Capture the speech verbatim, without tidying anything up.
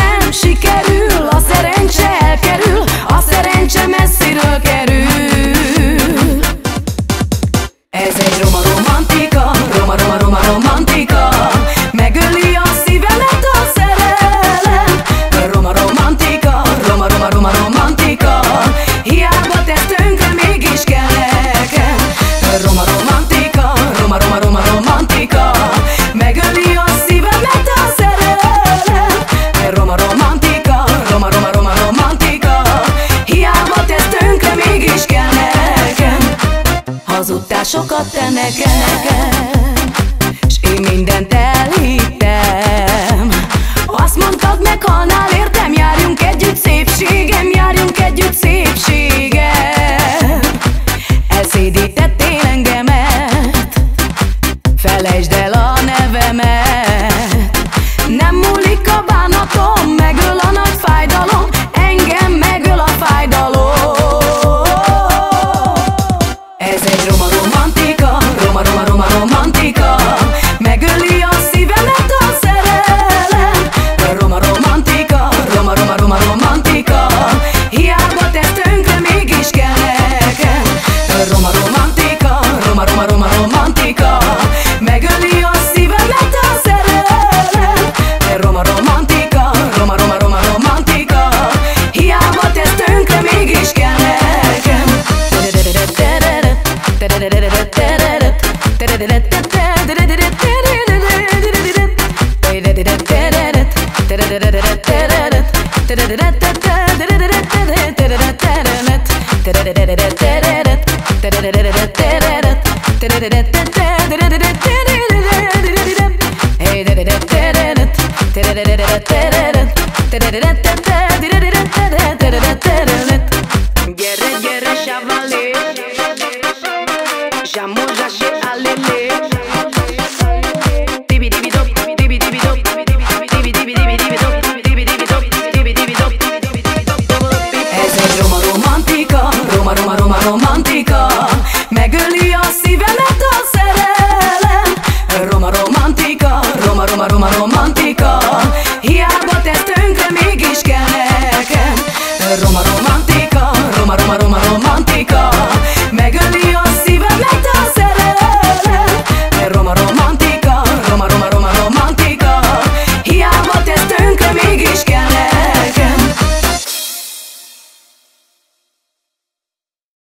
nem sikerül, a szerencse elkerül, a szerencse messziről kerül. Ez egy roma romantika, roma roma roma romantika, megöli a szívemet a szerelem. Roma romantika, roma roma roma romantika, hiába tesz tönkre, mégis kell nekem. Roma romantika, roma roma roma romantika, megöli a szívemet a szerelem. Roma romantika, roma roma roma romantika, hiába tesz tönkre, mégis kell nekem. Hazudtál sokat te nekem, s én mindent elhittem. Azt mondtad, meghalnál értem, járjunk együtt szépségem, járjunk együtt szépségem. Elszédítettél engemet, felejtsd el a nevemet. Nem múlik a bánatom, megöl a nagy fájdalom, engem megöl a fájdalom. Ez egy roma romantika, roma roma roma romantika, megöli a szívemet a szerelem. Roma romantika, roma roma roma romantika, hiába tesz tönkre, mégis kell nekem. Roma romantika, roma roma roma romantika, megöli a szívemet a szerelem. Roma romantika, roma roma roma romantika, hiába tesz tönkre, mégis kell nekem. Gyere, gyere, savalé, zsámozsás, alélé. Dibi dibi dop, dibi dibi dop, dibi dibi dibi dibi dop, dibi dibi dop, dibi dibi dop. Ez egy roma romantika, roma roma roma romantika, megöli a szívemet a szerelem. Roma romantika, roma roma roma romantika, hiába tesz tönkre, mégis kell nekem. Roma